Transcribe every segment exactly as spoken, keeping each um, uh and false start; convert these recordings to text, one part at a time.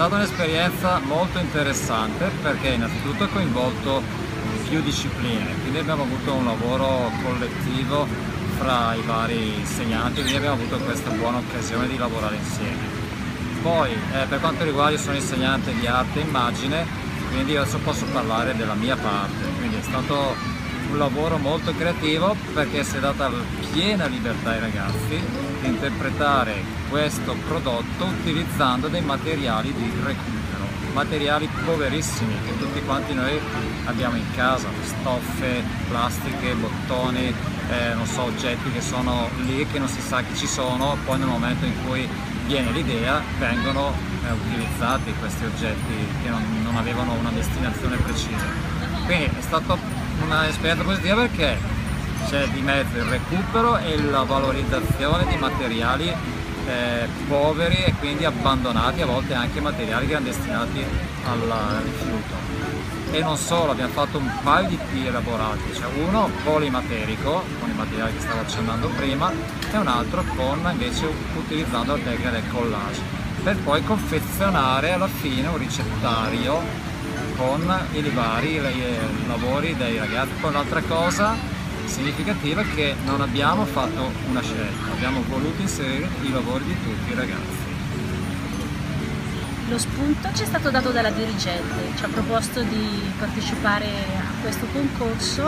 stata un'esperienza molto interessante perché innanzitutto ha coinvolto più discipline, quindi abbiamo avuto un lavoro collettivo fra i vari insegnanti, quindi abbiamo avuto questa buona occasione di lavorare insieme. Poi eh, per quanto riguarda, io sono insegnante di arte e immagine, quindi adesso posso parlare della mia parte, quindi è stato un lavoro molto creativo perché si è data piena libertà ai ragazzi di interpretare questo prodotto utilizzando dei materiali di recupero, materiali poverissimi che tutti quanti noi abbiamo in casa, stoffe, plastiche, bottoni, eh, non so, oggetti che sono lì che non si sa che ci sono, poi nel momento in cui viene l'idea vengono eh, utilizzati questi oggetti che non, non avevano una destinazione precisa. Quindi è stata un'esperienza positiva perché c'è di mezzo il recupero e la valorizzazione di materiali eh, poveri e quindi abbandonati, a volte anche materiali che erano destinati al rifiuto. E non solo, abbiamo fatto un paio di T elaborati, cioè uno polimaterico con i materiali che stavo accennando prima e un altro con invece utilizzando la tecnica del collage, per poi confezionare alla fine un ricettario con i vari lavori dei ragazzi. Poi l'altra cosa significativa è che non abbiamo fatto una scelta, abbiamo voluto inserire i lavori di tutti i ragazzi. Lo spunto ci è stato dato dalla dirigente, ci ha proposto di partecipare a questo concorso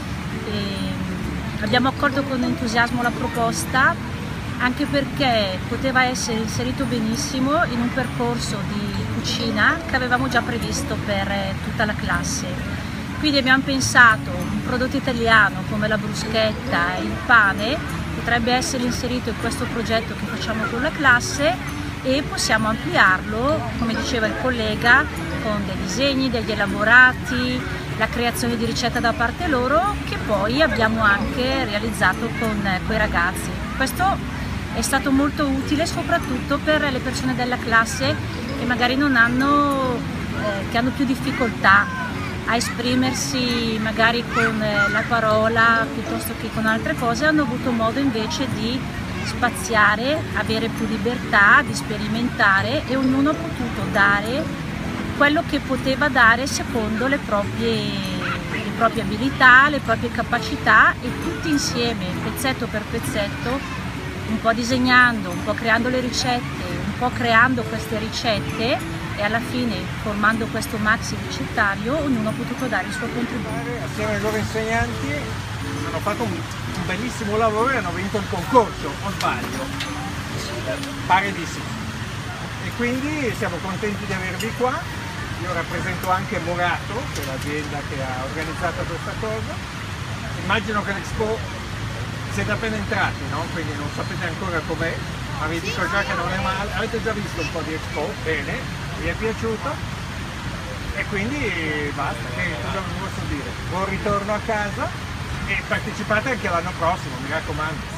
e abbiamo accolto con entusiasmo la proposta, anche perché poteva essere inserito benissimo in un percorso di cucina che avevamo già previsto per tutta la classe. Quindi abbiamo pensato un prodotto italiano come la bruschetta e il pane potrebbe essere inserito in questo progetto che facciamo con la classe e possiamo ampliarlo, come diceva il collega, con dei disegni, degli elaborati, la creazione di ricette da parte loro che poi abbiamo anche realizzato con quei ragazzi. Questo è stato molto utile soprattutto per le persone della classe che magari non hanno, eh, che hanno più difficoltà a esprimersi magari con la parola piuttosto che con altre cose, hanno avuto modo invece di spaziare, avere più libertà, di sperimentare e ognuno ha potuto dare quello che poteva dare secondo le proprie, le proprie abilità, le proprie capacità e tutti insieme, pezzetto per pezzetto, un po' disegnando, un po' creando le ricette, un po' creando queste ricette e alla fine formando questo maxi ricettario ognuno ha potuto dare il suo contributo. Assieme ai loro insegnanti hanno fatto un, un bellissimo lavoro e hanno vinto il concorso, o sbaglio? Pare di sì. E quindi siamo contenti di avervi qua. Io rappresento anche Morato, che è l'azienda che ha organizzato questa cosa. Immagino che l'Expo siete appena entrati, no? Quindi non sapete ancora com'è, ma vi dico già che non è male. Avete già visto un po' di Expo, bene, vi è piaciuto? E quindi basta, che cosa vi posso dire? Buon ritorno a casa e partecipate anche l'anno prossimo, mi raccomando.